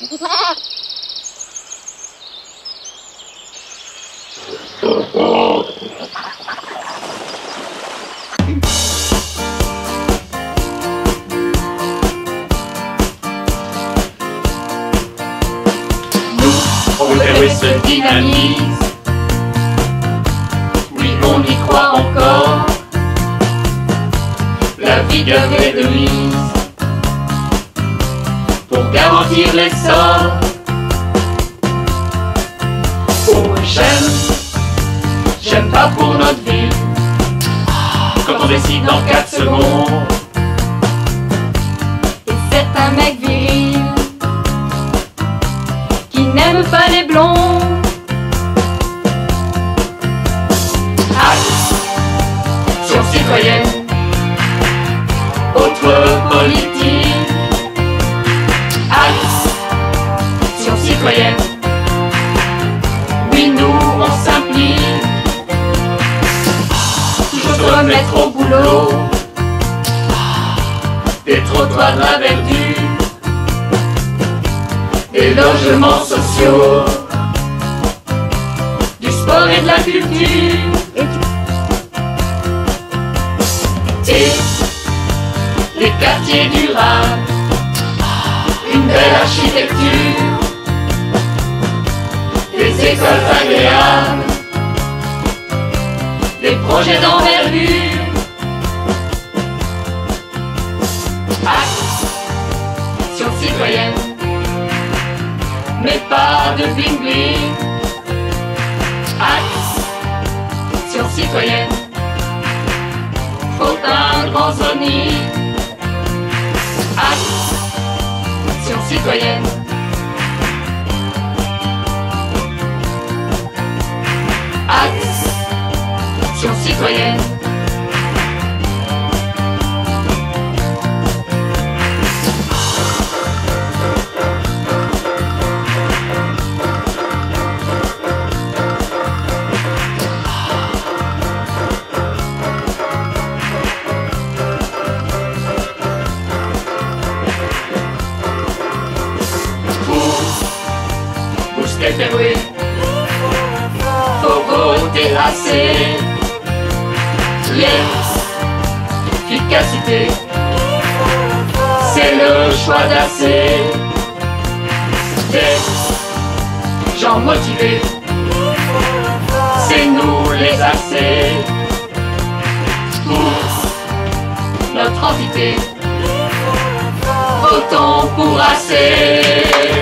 Nous, le héros se dynamise. Oui, on y croit encore. La vigueur est de mise pour garantir l'essor. Oh, j'aime pas pour notre ville. Quand on décide en 4 secondes. Et c'est un mec viril qui n'aime pas les blonds. Action citoyenne, autre politique. Action citoyenne, oui nous on s'implique. Toujours se remettre au boulot. Des trottoirs de la verdure, des logements sociaux, du sport et de la culture. Et les quartiers durables, une belle architecture, des écoles agréables, des projets d'envergure. Action citoyenne, mais pas de bling-bling. Action citoyenne, faut un grand zoning. Action citoyenne, action citoyenne. Oui, faut voter assez. L'efficacité, c'est le choix d'assez. Des gens motivés, c'est nous les assez. Pour notre entité, votons pour assez.